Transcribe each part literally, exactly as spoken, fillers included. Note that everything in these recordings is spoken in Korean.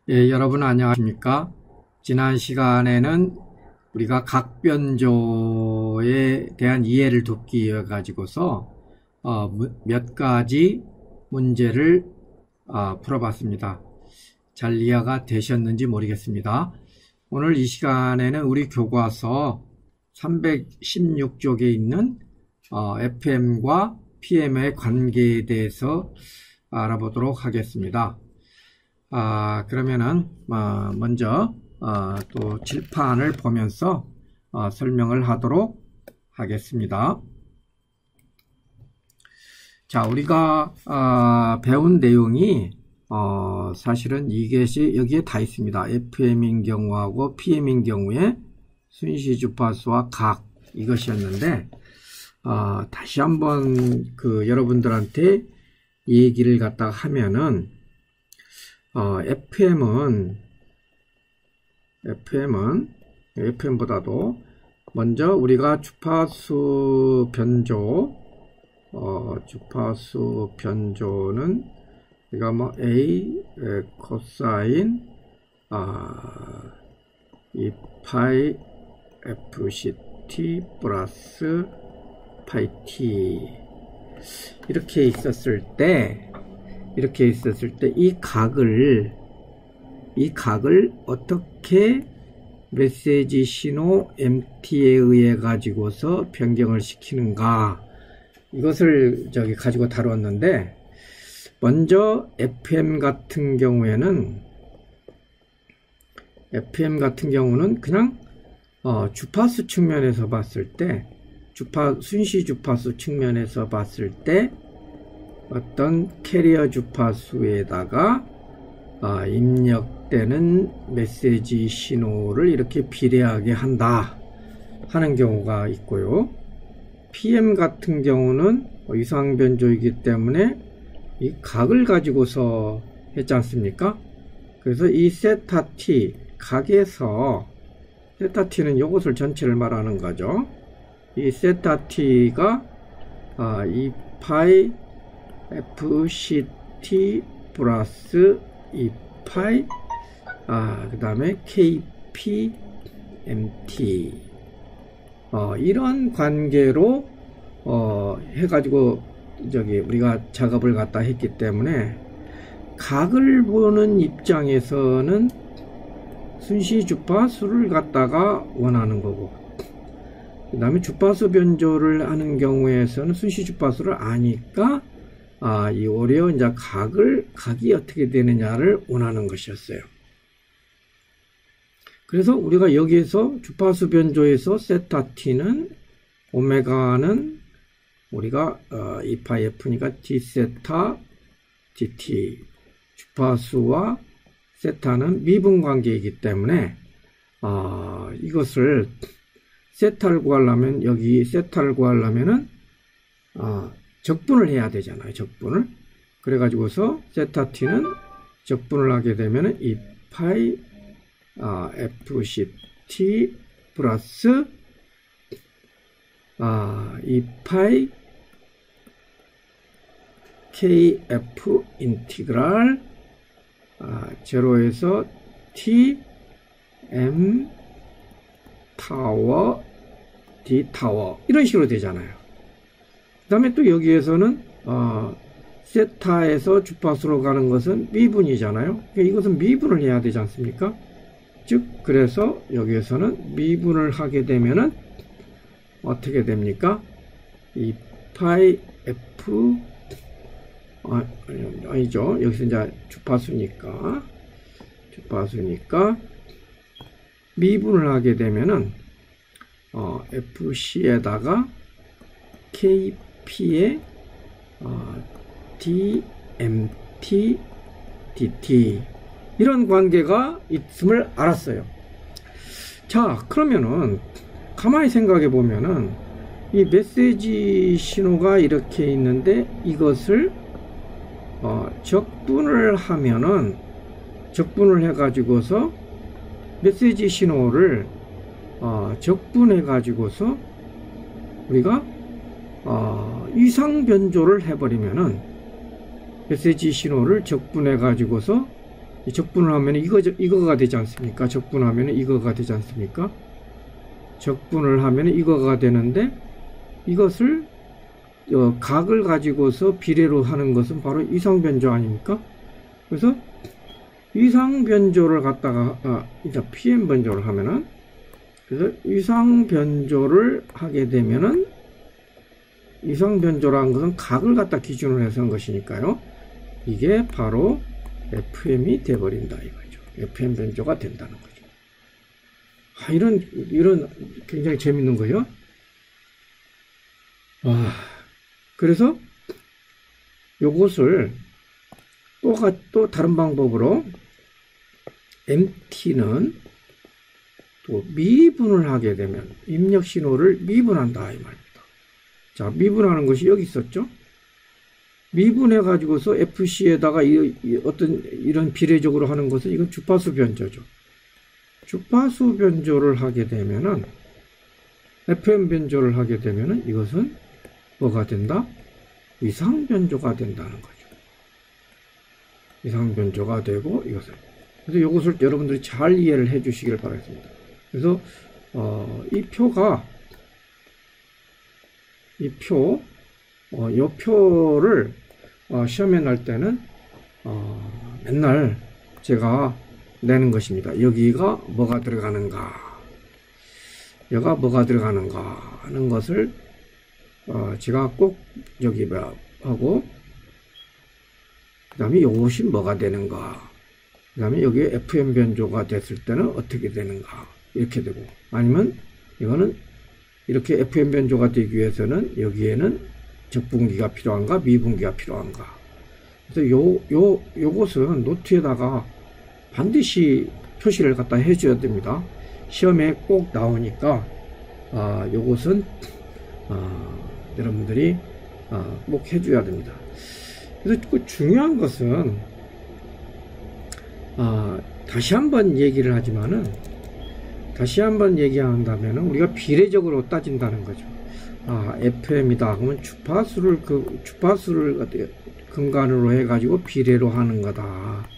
예, 여러분 안녕하십니까? 지난 시간에는 우리가 각변조에 대한 이해를 돕기 위해 가지고서 어, 몇 가지 문제를 어, 풀어봤습니다. 잘 이해가 되셨는지 모르겠습니다. 오늘 이 시간에는 우리 교과서 삼백십육 쪽에 있는 어, 에프엠과 피엠의 관계에 대해서 알아보도록 하겠습니다. 아, 그러면은, 어, 먼저, 어, 또 칠판을 보면서, 어, 설명을 하도록 하겠습니다. 자, 우리가, 어, 배운 내용이, 어, 사실은 이것이 여기에 다 있습니다. 에프엠인 경우하고 피엠인 경우에 순시 주파수와 각, 이것이었는데, 어, 다시 한번 그 여러분들한테 얘기를 갖다가 하면은, 어, 에프엠은, 에프엠은, 에프엠보다도 먼저 우리가 주파수 변조, 어, 주파수 변조는 우리가 뭐 A, 에, 코사인, 아, 이 파이 에프씨티 플러스 파이 T. 이렇게 있었을 때, 이렇게 있었을 때 이 각을 이 각을 어떻게 메시지 신호 엠티에 의해 가지고서 변경을 시키는가, 이것을 저기 가지고 다루었는데, 먼저 에프엠 같은 경우에는 에프엠 같은 경우는 그냥 어, 주파수 측면에서 봤을 때, 주파 순시 주파수 측면에서 봤을 때 어떤 캐리어 주파수에다가 아, 입력되는 메시지 신호를 이렇게 비례하게 한다 하는 경우가 있고요. 피엠 같은 경우는 이상변조이기 때문에 이 각을 가지고서 했지 않습니까? 그래서 이 세타 t, 각에서 세타 t는 이것을 전체를 말하는 거죠. 이 세타 t가 아, 이 파이 에프씨티 플러스 이 파이, 아, 그 다음에 케이피엠티, 어, 이런 관계로, 어, 해가지고, 저기, 우리가 작업을 갖다 했기 때문에, 각을 보는 입장에서는 순시 주파수를 갖다가 원하는 거고, 그 다음에 주파수 변조를 하는 경우에서는 순시 주파수를 아니까, 아, 이 오히려 이제 각을, 각이 어떻게 되느냐를 원하는 것이었어요. 그래서 우리가 여기에서 주파수 변조에서 세타 t는, 오메가는 우리가, 어, 이 파이 f니까 d 세타 dt. 주파수와 세타는 미분 관계이기 때문에, 어, 이것을 세타를 구하려면, 여기 세타를 구하려면은, 어, 적분을 해야 되잖아요. 적분을. 그래가지고서 세타 t는 적분을 하게 되면 이 파이 아, 에프씨티 플러스 아, 이 파이 케이에프 인티그랄 아, 제로에서 t m 타워 d 타워, 이런 식으로 되잖아요. 그 다음에 또 여기에서는 어, 세타에서 주파수로 가는 것은 미분이잖아요. 그러니까 이것은 미분을 해야 되지 않습니까? 즉, 그래서 여기에서는 미분을 하게 되면은 어떻게 됩니까? 이 파이 f, 아, 아니죠. 여기서 이제 주파수니까 주파수니까 미분을 하게 되면은 어, 에프씨에다가 케이피의 어, 디엠티 디티, 이런 관계가 있음을 알았어요. 자, 그러면은 가만히 생각해 보면은 이 메시지 신호가 이렇게 있는데, 이것을 어, 적분을 하면은, 적분을 해 가지고서 메시지 신호를 어, 적분해 가지고서 우리가 어, 이상 변조를 해버리면은 메시지 신호를 적분해 가지고서 적분을 하면 이거, 이거가 되지 않습니까? 적분하면 이거가 되지 않습니까? 적분을 하면 이거가 되는데, 이것을 어, 각을 가지고서 비례로 하는 것은 바로 이상변조 아닙니까? 그래서 이상변조를 갖다가 아, 이제 피엠변조를 하면은, 그래서 이상변조를 하게 되면은, 이상변조라는 것은 각을 갖다 기준으로 해서 한 것이니까요. 이게 바로 에프엠이 돼버린다 이거죠. 에프엠 변조가 된다는 거죠. 아, 이런 이런 굉장히 재밌는 거예요. 와, 그래서 요것을 또, 또 다른 방법으로 엠티는 또 미분을 하게 되면 입력 신호를 미분한다 이 말입니다. 자, 미분하는 것이 여기 있었죠. 미분해 가지고서 에프씨에다가 이, 이 어떤 이런 비례적으로 하는 것은 이건 주파수 변조죠. 주파수 변조를 하게 되면은 에프엠 변조를 하게 되면은 이것은 뭐가 된다? 이상 변조가 된다는 거죠. 이상 변조가 되고 이것을. 그래서 이것을 여러분들이 잘 이해를 해 주시길 바라겠습니다. 그래서 어, 이 표가 이 표, 어, 이 표를 어, 시험에 날 때는 어, 맨날 제가 내는 것입니다. 여기가 뭐가 들어가는가, 여기가 뭐가 들어가는가 하는 것을 어, 제가 꼭 여기 뭐 하고, 그 다음에 이것이 뭐가 되는가, 그 다음에 여기 에프엠 변조가 됐을 때는 어떻게 되는가 이렇게 되고, 아니면 이거는 이렇게 에프엠 변조가 되기 위해서는 여기에는 적분기가 필요한가 미분기가 필요한가. 그래서 요, 요, 요것은 노트에다가 반드시 표시를 갖다 해줘야 됩니다. 시험에 꼭 나오니까, 아, 요것은, 아, 여러분들이, 아, 꼭 해줘야 됩니다. 그래서 그 중요한 것은, 아, 다시 한번 얘기를 하지만은, 다시 한번 얘기한다면 우리가 비례적으로 따진다는 거죠. 아, 에프엠이다. 그러면 주파수를 그 주파수를 근간으로 해가지고 비례로 하는 거다.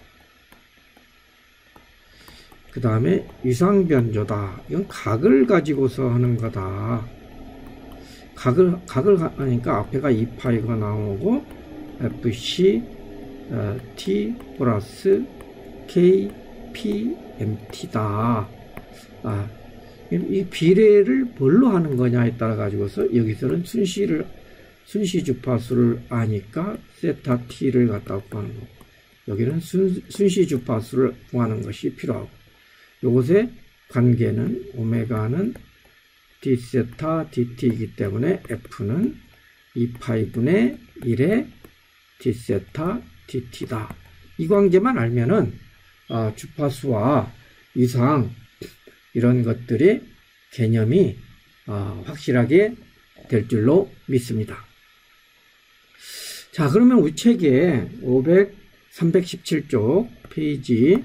그 다음에 이상변조다. 이건 각을 가지고서 하는 거다. 각을 각을 하니까 앞에가 이 파이가 나오고 에프씨 어, T 플러스 K P M T다. 아, 이 비례를 뭘로 하는 거냐에 따라 가지고서 여기서는 순시를 순시 주파수를 아니까 세타 t를 갖다 구하는 거고, 여기는 순, 순시 주파수를 구하는 것이 필요하고, 요것의 관계는 오메가는 d 세타 dt이기 때문에 f는 이 파이분의 일의 d 세타 dt다. 이 관계만 알면은 아, 주파수와 이상 이런 것들의 개념이 어, 확실하게 될 줄로 믿습니다. 자, 그러면 우리 책에 오백, 삼백십칠 쪽 페이지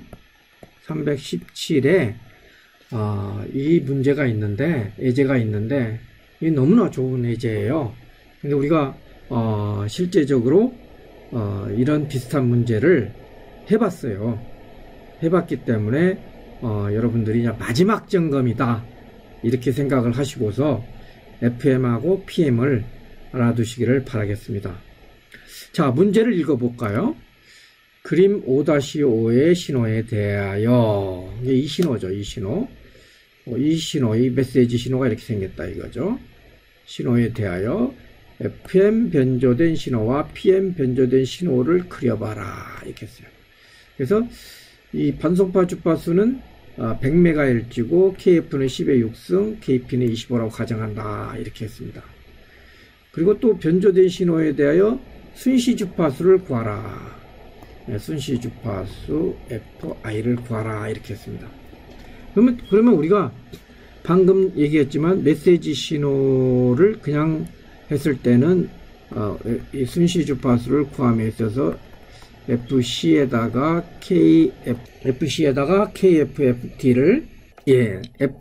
삼백십칠에 어, 이 문제가 있는데, 예제가 있는데, 이 너무나 좋은 예제예요. 근데 우리가 어, 실제적으로 어, 이런 비슷한 문제를 해봤어요. 해봤기 때문에 어, 여러분들이 마지막 점검이다 이렇게 생각을 하시고서 에프엠하고 피엠을 알아두시기를 바라겠습니다. 자, 문제를 읽어볼까요? 그림 오 오의 신호에 대하여, 이 신호죠, 이 신호. 이 신호, 이 메시지 신호가 이렇게 생겼다 이거죠. 신호에 대하여 에프엠 변조된 신호와 피엠 변조된 신호를 그려봐라 이렇게 했어요. 그래서 이 반송파 주파수는 백 메가헤르츠고 케이에프는 십의 육승, 케이피는 이십오라고 가정한다 이렇게 했습니다. 그리고 또 변조된 신호에 대하여 순시 주파수를 구하라. 네, 순시 주파수 에프아이를 구하라 이렇게 했습니다. 그러면 그러면 우리가 방금 얘기했지만 메시지 신호를 그냥 했을 때는 어, 이 순시 주파수를 구함에 있어서 에프씨에다가 케이에프, 에프씨에다가 케이에프에프티를, 예,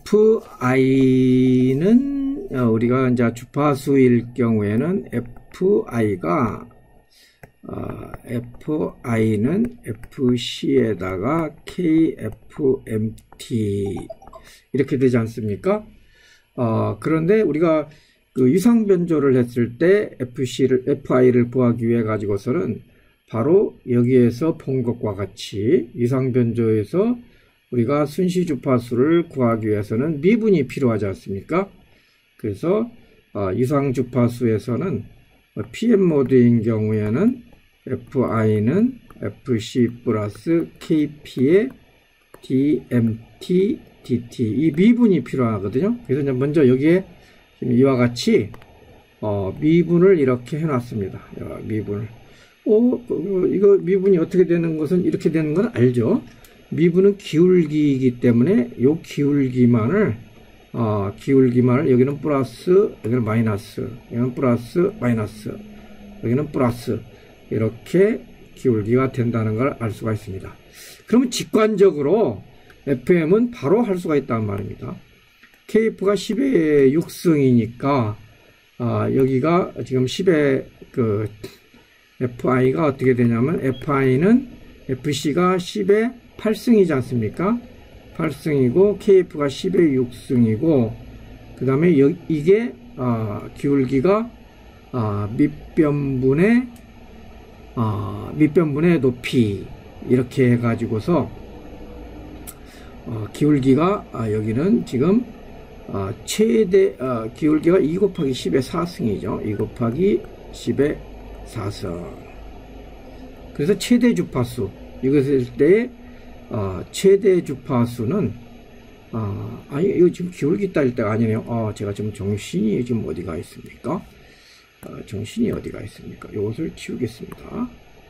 에프아이는, 어, 우리가 이제 주파수일 경우에는 에프아이가, 어, 에프아이는 에프씨에다가 케이에프엠티 이렇게 되지 않습니까? 어, 그런데 우리가 그 유상 변조를 했을 때 에프씨를, 에프아이를 구하기 위해 가지고서는 바로 여기에서 본 것과 같이 유상 변조에서 우리가 순시 주파수를 구하기 위해서는 미분이 필요하지 않습니까? 그래서 어, 유상 주파수에서는 피엠 모드인 경우에는 에프아이는 에프씨 플러스 케이피의 디엠티, 디티 이 미분이 필요하거든요. 그래서 이제 먼저 여기에 이와 같이 어, 미분을 이렇게 해놨습니다. 미분을. 어, 이거 미분이 어떻게 되는 것은 이렇게 되는 건 알죠? 미분은 기울기이기 때문에 요 기울기만을 어, 기울기만을 여기는 플러스, 여기는 마이너스, 여기는 플러스, 마이너스, 여기는 플러스 이렇게 기울기가 된다는 걸 알 수가 있습니다. 그러면 직관적으로 에프엠은 바로 할 수가 있다는 말입니다. 케이에프가 십의 육 승이니까 아, 여기가 지금 십의 그 에프아이가 어떻게 되냐면 에프아이는 에프씨가 십의 팔 승이지 않습니까? 팔 승이고 케이에프가 십의 육 승이고 그 다음에 이게 아, 기울기가 아, 밑변분의 아, 밑변분의 높이 이렇게 해가지고서 어, 기울기가 아, 여기는 지금 어, 최대 어, 기울기가 이 곱하기 십의 사 승이죠. 이 곱하기 십의 사 승. 그래서 최대 주파수 이것일 때 어, 최대 주파수는 어, 아니 이거 지금 기울기 따질 때가 아니네요. 어, 제가 지금 정신이 지금 어디가 있습니까? 어, 정신이 어디가 있습니까? 이것을 치우겠습니다.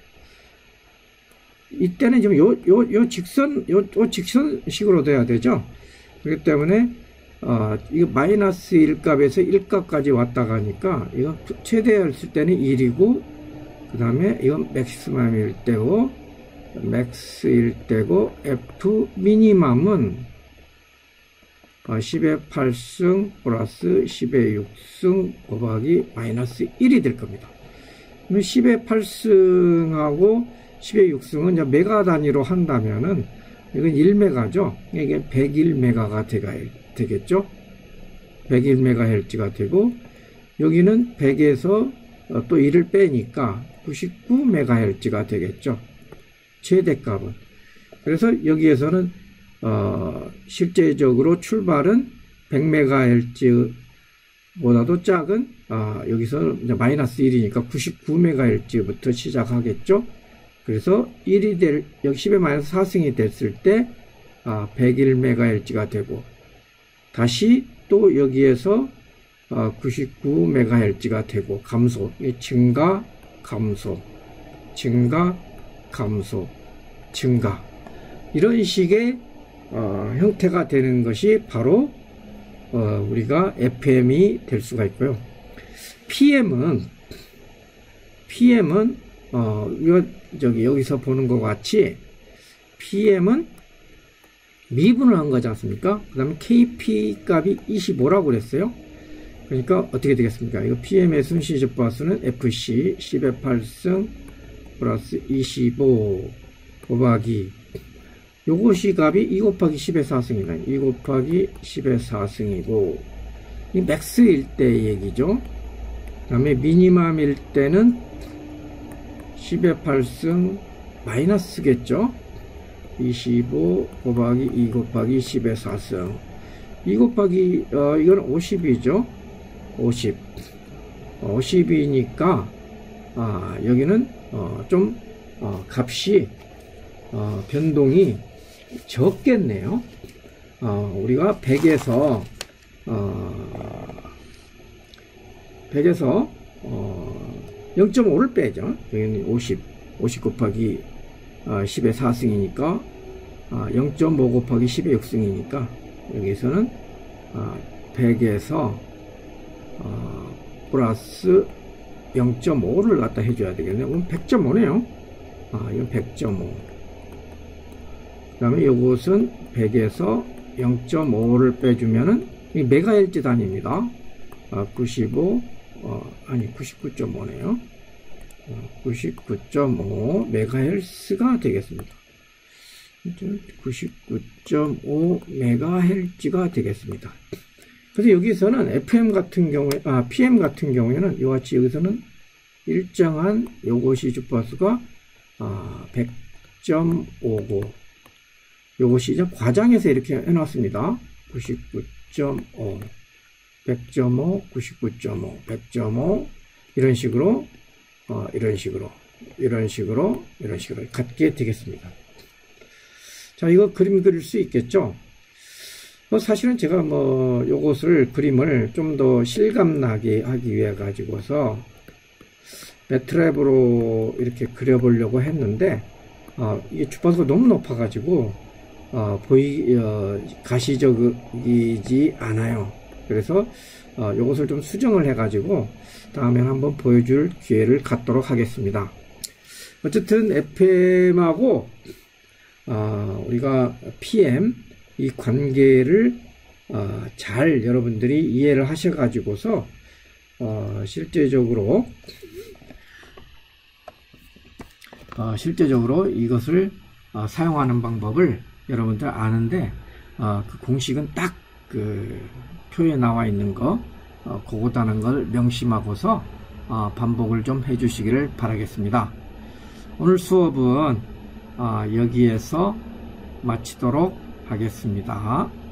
이때는 지금 요, 요, 요 직선, 요, 요 직선식으로 돼야 되죠. 그렇기 때문에, 어, 이거 마이너스 일 값에서 일 값까지 왔다 가니까, 이거 최대였을 때는 일이고, 그 다음에 이건 맥시멈일 때고, 맥스일 때고, F 미니멈은 어, 십의 팔 승 플러스 십의 육 승 곱하기 마이너스 일이 될 겁니다. 그러면 십의 팔 승하고 십의 육 승은 이제 메가 단위로 한다면은 이건 일 메가죠. 이게 백일 메가가 되겠죠. 백일 메가헤르츠가 되고 여기는 백에서 또 일을 빼니까 구십구 메가헤르츠가 되겠죠. 최대값은. 그래서 여기에서는 어, 실제적으로 출발은 백 메가헤르츠보다도 작은 아, 여기서 이제 마이너스 일이니까 구십구 메가헤르츠부터 시작하겠죠. 그래서 일이 될, 여기 십의 마이너스 사 승이 됐을 때, 아, 백일 메가헤르츠가 되고, 다시 또 여기에서, 아, 구십구 메가헤르츠가 되고, 감소, 증가, 감소, 증가, 감소, 증가. 이런 식의, 어, 형태가 되는 것이 바로, 어, 우리가 에프엠이 될 수가 있고요. 피엠은, 피엠은, 어, 이거, 저기, 여기서 보는 것 같이, 피엠은 미분을 한 거지 않습니까? 그 다음에 케이피 값이 이십오라고 그랬어요. 그러니까 어떻게 되겠습니까? 이거 피엠의 순시 주파수는 에프씨 십의 팔 승 플러스 이십오 곱하기, 요것이 값이 이 곱하기 십의 사 승이다. 이 곱하기 십의 사 승이고, 이 맥스일 때 얘기죠. 그 다음에 미니멈일 때는 십의 팔 승 마이너스겠죠. 이십오 곱하기 이 곱하기 십의 사 승. 이 곱하기 어, 이건 오십이죠. 오십. 오십이니까 아, 여기는 어, 좀 어, 값이 어, 변동이 적겠네요. 어, 우리가 백에서 어, 백에서 어, 영 점 오를 빼죠. 여기는 오십, 오십 곱하기 어, 십의 사 승이니까 어, 영 점 오 곱하기 십의 육 승이니까 여기서는 어, 백에서 어, 플러스 영 점 오를 갖다 해줘야 되겠네요. 그럼 백 점 오네요. 아, 이건 백 점 오. 그 다음에 이것은 백에서 영 점 오를 빼주면은 이 메가헤르츠 단위입니다. 아, 구십오, 어, 아니 구십구 점 오네요. 구십구 점 오 메가헤르츠가 되겠습니다. 구십구 점 오 메가헤르츠가 되겠습니다. 그래서 여기서는 에프엠 같은 경우에, 아, 피엠 같은 경우에는 이와 같이 여기서는 일정한 요것이 주파수가 아, 백 점 오구. 요것이 이제 과장해서 이렇게 해놨습니다. 구십구 점 오, 백 점 오, 구십구 점 오, 백 점 오, 이런 식으로, 어, 이런 식으로, 이런 식으로, 이런 식으로 갖게 되겠습니다. 자, 이거 그림 그릴 수 있겠죠? 뭐 사실은 제가 뭐 요것을 그림을 좀 더 실감나게 하기 위해 가지고서 매트랩으로 이렇게 그려보려고 했는데, 어, 이게 주파수가 너무 높아 가지고 어, 보이 어, 가시적이지 않아요. 그래서 어, 요것을 좀 수정을 해 가지고 다음에 한번 보여줄 기회를 갖도록 하겠습니다. 어쨌든 에프엠하고 어, 우리가 피엠 이 관계를 어, 잘 여러분들이 이해를 하셔 가지고서 어, 실제적으로 어, 실제적으로 이것을 어, 사용하는 방법을 여러분들 아는데, 어, 그 공식은 딱 그 표에 나와 있는 거, 어, 그거다는 걸 명심하고서 어, 반복을 좀 해주시기를 바라겠습니다. 오늘 수업은 어, 여기에서 마치도록 하겠습니다.